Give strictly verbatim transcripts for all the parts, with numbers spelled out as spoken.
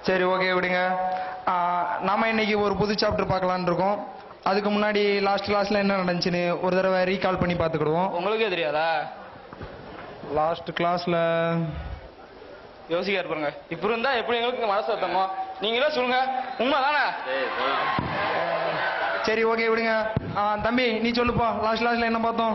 சரி ஓகே விடுங்க. நாம இன்னைக்கு ஒரு புது சாப்டர் பார்க்கலான்னு இருக்கோம். அதுக்கு முன்னாடி லாஸ்ட் கிளாஸ்ல என்ன நடந்துச்சுன்னு ஒரு தடவை ரீகால் பண்ணி பார்த்துக்கிடுவோம். உங்களுக்கே தெரியாதா? லாஸ்ட் கிளாஸ்ல யோசிக்க இருப்பாங்க. இப்ப இருந்தா எப்படி எங்களுக்கு மனசு வருத்தமோ நீங்களே சொல்லுங்க. உண்மை தானே? சரி ஓகே விடுங்க. தம்பி நீ சொல்லுப்பா, லாஸ்ட் கிளாஸ்ல என்ன பார்த்தோம்?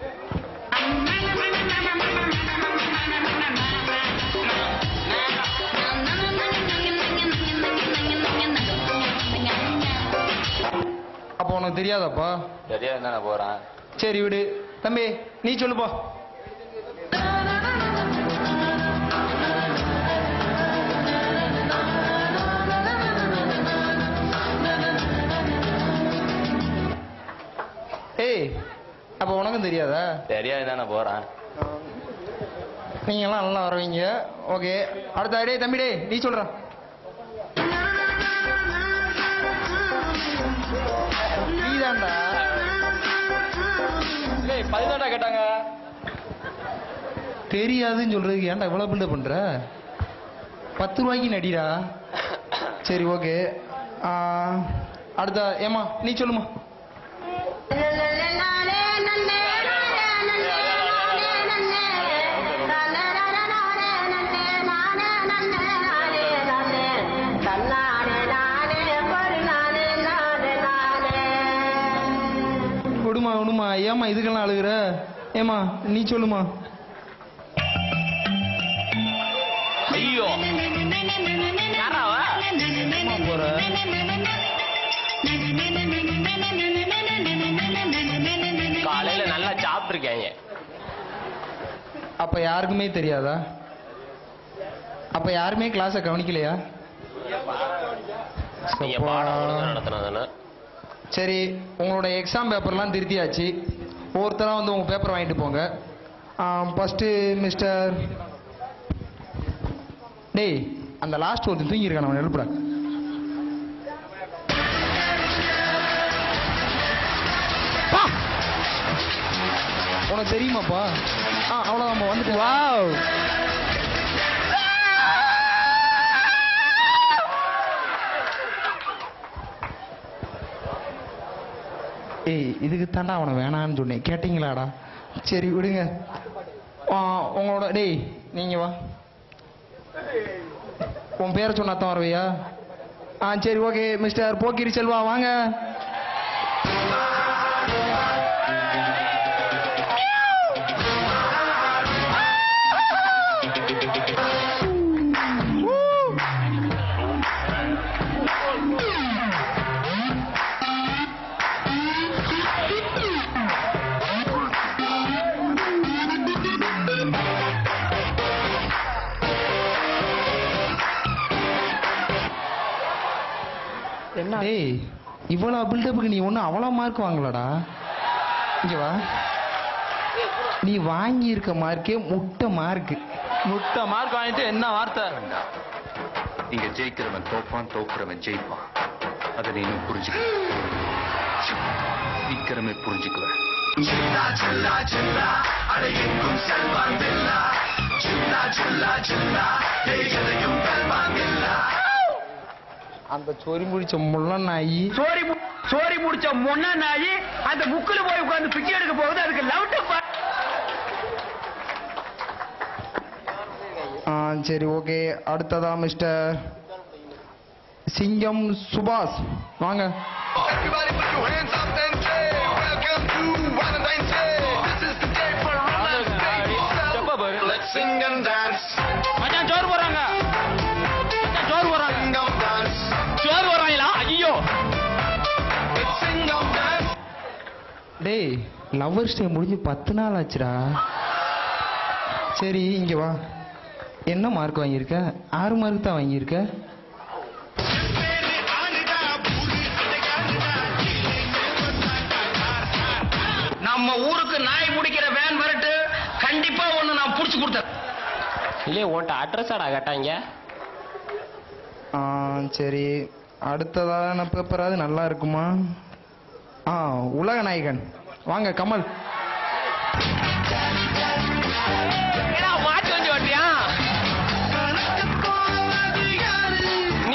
அப்போ உனக்கு தெரியாதாப்பா? தெரியாது தானே போறேன். சரி விடு. தம்பி நீ சொல்லுப்பா. ஏய் அப்ப உனக்கும் தெரியாதா? தெரியாது தானே போறேன். நீங்க எல்லாம் நல்லா வருவீங்க. ஓகே அடுத்த டே தம்பி டே நீ சொல்ற. நீதான்டா. டேய் பதினெட்டா கேட்டாங்க. தெரியாதுன்னு சொல்றதுக்கு ஏன்டா இவ்வளவு பில்டப் பண்ற? பத்து ரூபாய்க்கு நடிடா. சரி ஓகே அடுத்த ஏமா நீ சொல்லுமா. விடுமா விடுமா. ஏமா இதுக்கெல்லாம் அழுகுற? ஏமா நீ சொல்லுமா. ஐயோ போற காலையில நல்லா சாப்பிட்டுருக்கேங்க. அப்ப யாருக்குமே தெரியாதா? அப்ப யாருமே கிளாஸ கவனிக்கலையா? சரி உங்களோட எக்ஸாம் பேப்பர்லாம் திருத்தியாச்சு. ஒவ்வொருத்தராக வந்து உங்க பேப்பர் வாங்கிட்டு போங்க. ஃபர்ஸ்ட் மிஸ்டர் டேய் அந்த லாஸ்ட் ஒருத்தன் தூங்கியிருக்கான், அவன் எழுப்புடா. உனக்கு தெரியுமாப்பா? ஆ அவ்வளோதான் வந்துட்டு. வாவ் ஏய் இதுக்கு தாண்டா அவனை வேணான்னு சொன்னேன், கேட்டீங்களாடா? சரி விடுங்க. உங்களோட டேய் நீங்க வா. உன் பேரை சொன்னாதான் வரவையா? ஆ சரி ஓகே மிஸ்டர் போக்கிரி செல்வா வாங்க. டேய் இவ்வளவு பில்டப்புக்கு நீ ஒன்னும் அவ்வளவு மார்க் வாங்கலடா. இங்க வா. நீ வாங்கி இருக்க மார்க்கே முட்டை மார்க். முட்டை மார்க் வாங்கிட்டு என்ன வார்த்தை? இங்க ஜெயிக்கிறவன் தோப்பான், தோக்குறவன் ஜெயிப்பான். அதை நீ இன்னும் புரிஞ்சுக்க. சீக்கிரமே புரிஞ்சுக்குவேன். அந்த சோரி முடிச்ச முள்ள நாயி சோரி சோரி முடிச்ச முன்ன நாயி அந்த புக்குல போய் உட்கார்ந்து பிச்சை எடுக்க போகுது. அதுக்கு லவ். ஆ சரி ஓகே அடுத்ததா மிஸ்டர் சிங்கம் சுபாஷ் வாங்க. மச்சான் சோறு போறாங்க. சோறு போறாங்க. சோறு போறாங்களா? ஐயோ டேய் லவ்வர்ஸ் டே முடிஞ்சு பத்து நாள் ஆச்சுடா. சரி இங்க வா. என்ன மார்க் வாங்கியிருக்க? ஆறு மார்க் தான் வாங்கியிருக்க. நம்ம ஊருக்கு நாய் பிடிக்கிற வேன் வரட்டு கண்டிப்பா ஒண்ணு நான் புடிச்சு கொடுத்தேன். இல்லையே உன்ட்ட அட்ரஸாடா கேட்டாங்க. ஆ சரி அடுத்ததான பேப்பராது நல்லா இருக்குமா? ஆ உலக நாயகன் வாங்க கமல். வாட்ச் வந்து ஓட்டியா?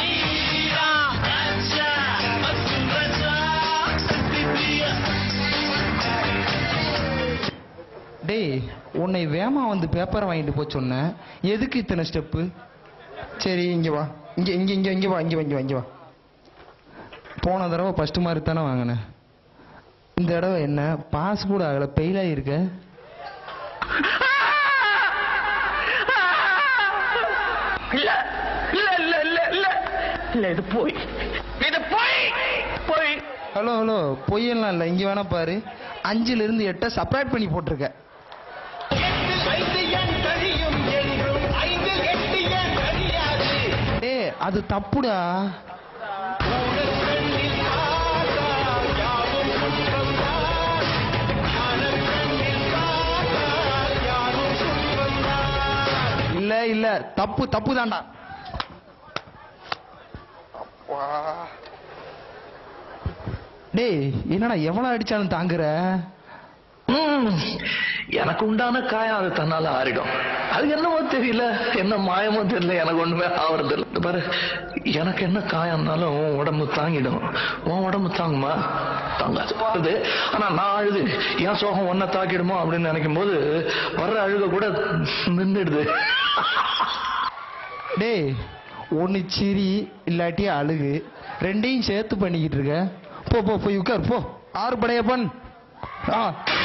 உன்னை வேமா வந்து பேப்பரை வாங்கிட்டு போய் சொன்னேன். எதுக்கு இத்தனை ஸ்டெப்பு? சரி இங்க வா, இங்க இங்க இங்க இங்க வா, இங்க வா, இங்க வா, இங்க வா. போன தடவை ஃபர்ஸ்ட் மார்க் தானே வாங்கினேன். இந்த தடவை என்ன பாஸ் கூட ஆகல, பெயில் ஆகிருக்க. இல்ல இல்ல இல்ல இல்ல இல்ல இல்ல இது போய் இது போய் போய் ஹலோ ஹலோ பொய்யெல்லாம் இல்லை. இங்க வேணா பாரு, அஞ்சுல இருந்து எட்டை செப்பரேட் பண்ணி போட்டிருக்க. டே அது தப்புடா. இல்ல இல்ல தப்பு தப்பு தான்டா. டேய் என்னடா எவ்வளவு அடிச்சாலும் தாங்குற? எனக்கு உண்டான காயம் அது தன்னால ஆறிடும். அது என்னமோ தெரியல, என்ன மாயமோ தெரியல, எனக்கு ஒண்ணுமே ஆவறது இல்லை. பாரு, எனக்கு என்ன காயம்னாலும் உன் உடம்பு தாங்கிடும். உன் உடம்பு தாங்குமா? தாங்காது. ஆனா நான் அழுது என் சோகம் ஒன்ன தாக்கிடுமோ அப்படின்னு நினைக்கும் போது வர்ற அழுக கூட நின்றுடுது. டேய் ஒன்னு சிரி இல்லாட்டி அழுகு, ரெண்டையும் சேர்த்து பண்ணிக்கிட்டு இருக்க. போ போ போய் உட்கார் போ. ஆறு படையப்பன். ஆ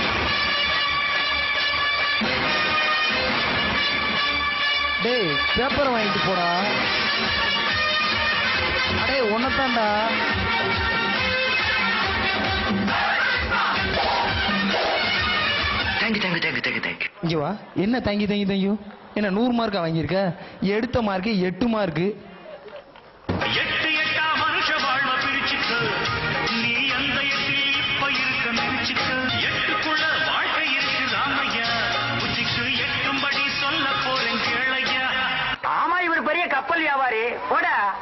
டேய் பேப்பரை வாங்கிட்டு போடா. அடே உன்னதான்டா. Thank you thank you thank you thank you thank you. இங்க வா. என்ன தேங்க்யூ தேங்க்யூ தேங்க்யூ? என்ன நூறு மார்க்கா வாங்கியிருக்க? எடுத்த மார்க்கு எட்டு மார்க்கு. எட்டு எட்டா மனுஷ வாழ்வ பிரிச்சுட்டு நீ அந்த எட்டில் இப்ப இருக்க நினைச்சுட்டு எட்டுக்குள்ள வாழ்க்கை இருக்கு ராமையா, புத்திக்கு எட்டும்படி சொல்ல போறேன் கேளையா. ஆமா, இவர் பெரிய கப்பல் வியாபாரி போட.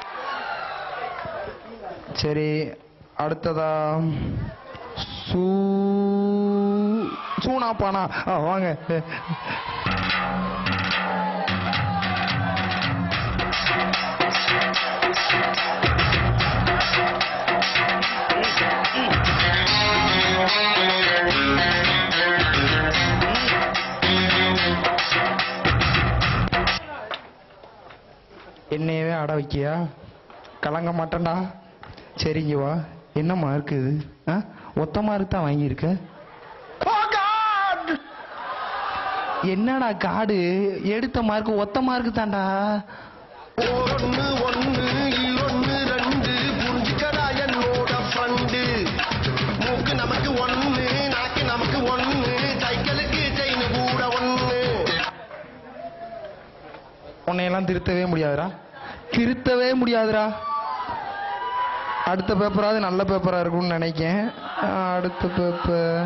சரி அடுத்ததா சூ சூனா பானா. வாங்க. என்னையவே அட வைக்கியா? கலங்க மாட்டேன்டா. சரிங்க வா. என்ன மார்க் இது? ஒத்த மார்க் தான் வாங்கியிருக்க. என்னடா காடு? எடுத்த மார்க் ஒத்த மார்க் தான்டா. ஒன்னு ஒன்னு ஒன்னு ரெண்டு புரிஞ்சுக்கடா என்னோட ஃப்ரெண்டு. மூக்கு நமக்கு ஒன்னு, நாக்கு நமக்கு ஒன்னு, சைக்கிளுக்கு செயின் கூட ஒன்னு. உன்னையெல்லாம் திருத்தவே முடியாதுடா, திருத்தவே முடியாதுடா. அடுத்த பேப்பராவது நல்ல பேப்பரா இருக்கும்னு நினைக்கேன். அடுத்த பேப்பர்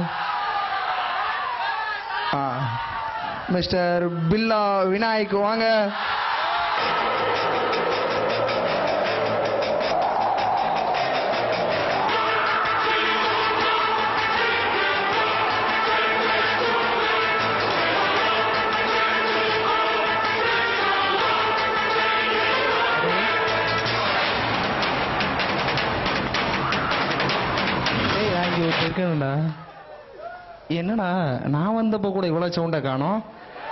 ஆ மிஸ்டர் பில்லா விநாயக் வாங்க. இருக்கணும்டா. என்னடா நான் வந்தப்போ கூட இவ்வளவு சவுண்டா காணோம்.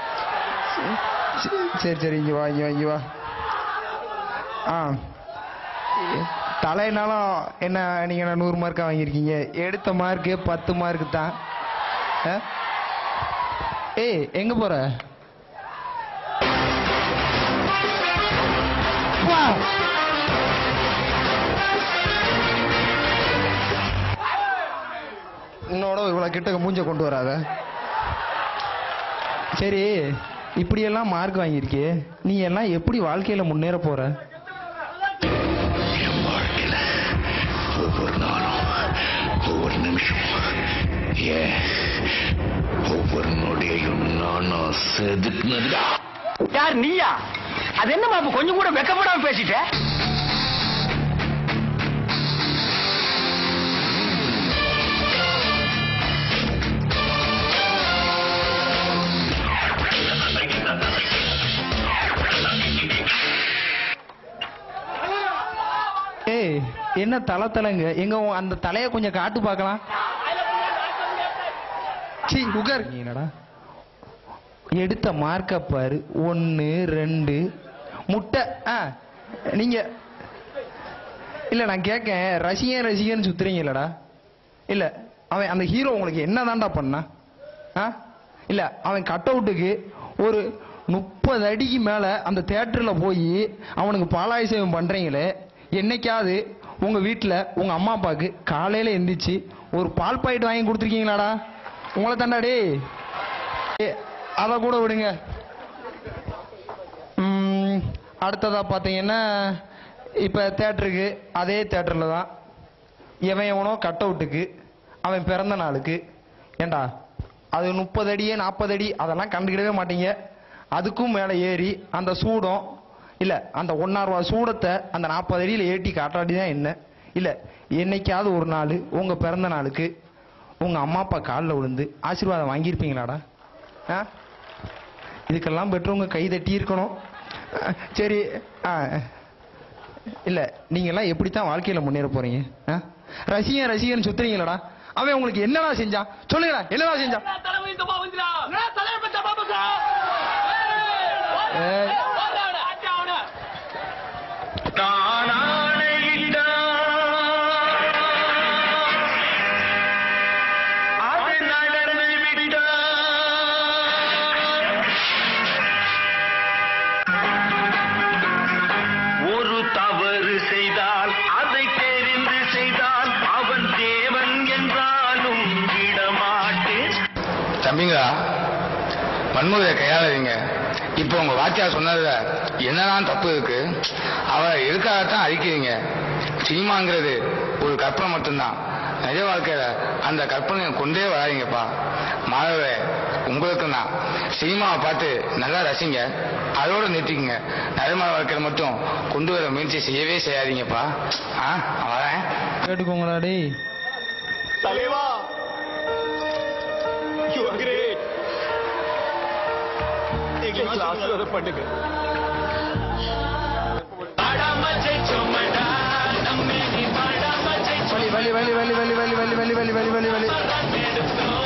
சரி சரி இங்க வா, இங்க வா, இங்க வா. ஆ தலைனாலும் என்ன நீங்க நூறு மார்க்கா வாங்கியிருக்கீங்க. எடுத்த மார்க்கு பத்து மார்க்கு தான். ஏய் எங்க போற? இன்னோட இவ்வளவு கிட்ட மூஞ்ச கொண்டு வராத. சரி இப்படியெல்லாம் மார்க் வாங்கியிருக்கே, நீ எல்லாம் எப்படி வாழ்க்கையில முன்னேற போற? என் வாழ்க்கையில ஒவ்வொரு நாளும், ஒவ்வொரு நிமிஷம், ஏன் ஒவ்வொரு நொடியையும் நானா செதுக்குனதுடா. யார் நீயா? அது என்னமா இப்ப கொஞ்சம் கூட வெக்கப்படாம பேசிட்ட? ஏய் என்ன தலை தலைங்க? எங்க அந்த தலையை கொஞ்சம் காட்டு பார்க்கலாம். சீ உகர். என்னடா எடுத்த மார்க்க பாரு. ஒன்று ரெண்டு முட்டை. ஆ நீங்க இல்ல நான் கேட்கேன், ரசிகன் ரசிகன் சுத்துறீங்களடா? இல்ல அவன் அந்த ஹீரோ உங்களுக்கு என்ன தாண்டா பண்ணா? ஆ இல்ல அவன் கட் அவுட்டுக்கு ஒரு முப்பது அடிக்கு மேல அந்த தியேட்டர்ல போய் அவனுக்கு பாலாபிஷேகம் பண்றீங்களே, என்னைக்காவது உங்க வீட்டுல உங்க அம்மா அப்பாவுக்கு காலையில எந்திரிச்சு ஒரு பால் பாக்கெட் வாங்கி கொடுத்துருக்கீங்களாடா? உங்களை தாண்டாடே. அதை கூட விடுங்க. அடுத்ததா பாத்தீங்கன்னா இப்ப தியேட்டருக்கு, அதே தியேட்டர்ல தான் எவன் எவனோ கட் அவுட்டுக்கு அவன் பிறந்த நாளுக்கு, ஏண்டா அது முப்பது அடியே நாற்பது அடி அதெல்லாம் கண்டுக்கிடவே மாட்டீங்க. அதுக்கும் மேலே ஏறி அந்த சூடம் இல்ல அந்த ஒன்னாயிரம் ரூபாய் சூடத்தை அந்த நாற்பது அடியில ஏற்றி காட்டாடிதான் என்ன? இல்ல என்னைக்காவது ஒரு நாள் உங்க பிறந்த நாளுக்கு உங்க அம்மா அப்பா காலில் விழுந்து ஆசீர்வாதம் வாங்கியிருப்பீங்களாடா? ஆ இதுக்கெல்லாம் பெற்றவங்க கை தட்டி இருக்கணும். சரி. ஆ இல்ல நீங்க எல்லாம் எப்படித்தான் வாழ்க்கையில முன்னேற போறீங்க? ரசிகன் ரசிகன் சுத்துறீங்களடா? அவன் உங்களுக்கு என்னடா செஞ்சான் சொல்லுங்கடா? என்னடா செஞ்சான்? தம்பிங்களா, வன்முறையை கையாளுறீங்க. இப்போ உங்க வாத்தியார் சொன்னதுல என்னதான் தப்பு இருக்கு? அவரை எதுக்காகத்தான் அழிக்கிறீங்க? சினிமாங்கிறது ஒரு கற்பனை மட்டும்தான். நிஜ வாழ்க்கையில அந்த கற்பனையை கொண்டே வராதிங்கப்பா. மாணவரே, உங்களுக்கு தான் சினிமாவை பார்த்து நல்லா ரசிங்க, அதோட நிறுத்திக்குங்க. நடைமுறை வாழ்க்கையில மட்டும் கொண்டு வர முயற்சி செய்யவே செய்யாதீங்கப்பா. ஆ வரேன். கேட்டுக்கோங்களா டே தலைவா. You are great. எங்களை ஆசீர்வாதம் பண்ணுங்க. வலி வலி வலி வலி வலி வலி வலி வலி வலி வலி வலி வலி வலி